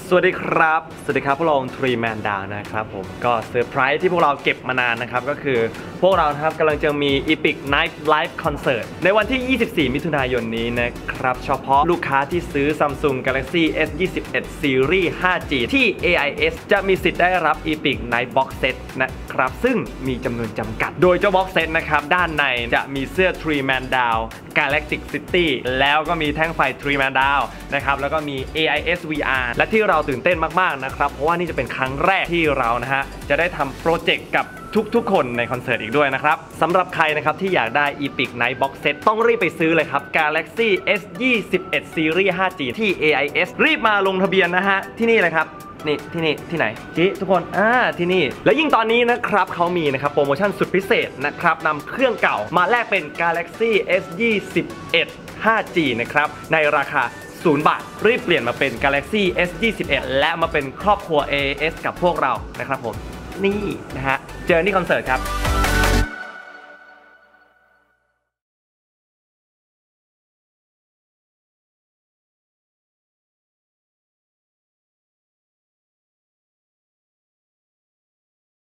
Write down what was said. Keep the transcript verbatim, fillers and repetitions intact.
สวัสดีครับสวัสดีครับพวกเราทรีแมนดาวนะครับผมก็เซอร์ไพรส์ที่พวกเราเก็บมานานนะครับก็คือพวกเราครับกำลังจะมี Epic Night Live Concert ในวันที่ยี่สิบสี่มิถุนายนนี้นะครับเฉพาะลูกค้าที่ซื้อ Samsung Galaxy เอส ยี่สิบเอ็ด Series ไฟว์ จี ที่ เอ ไอ เอส จะมีสิทธิ์ได้รับ Epic Night Box Set นะครับซึ่งมีจำนวนจำกัดโดยเจ้า Box Set นะครับด้านในจะมีเสื้อ Three Man Down Galactic City แล้วก็มีแท่งไฟ Three Man Down นะครับแล้วก็มี เอ ไอ เอส วี อาร์ และที่เราตื่นเต้นมากๆนะครับเพราะว่านี่จะเป็นครั้งแรกที่เรานะฮะจะได้ทำโปรเจกต์กับทุกๆคนในคอนเสิร์ตอีกด้วยนะครับสำหรับใครนะครับที่อยากได้ Epic Night Box Set ต้องรีบไปซื้อเลยครับ Galaxy เอส ยี่สิบเอ็ด Series ไฟว์ จี ที่ เอ ไอ เอส รีบมาลงทะเบียนนะฮะที่นี่เลยครับนี่ที่นี่ที่ไหนจิทุกคนอ่าที่นี่และยิ่งตอนนี้นะครับเขามีนะครับโปรโมชั่นสุดพิเศษนะครับนำเครื่องเก่ามาแลกเป็น Galaxy เอส ยี่สิบเอ็ด ไฟว์ จี นะครับในราคาศูนย์บาทรีบเปลี่ยนมาเป็น Galaxy เอส ยี่สิบเอ็ด และมาเป็นครอบครัว เอ เอ เอส กับพวกเรานะครับผมนี่นะฮะเจอที่คอนเสิร์ตครับ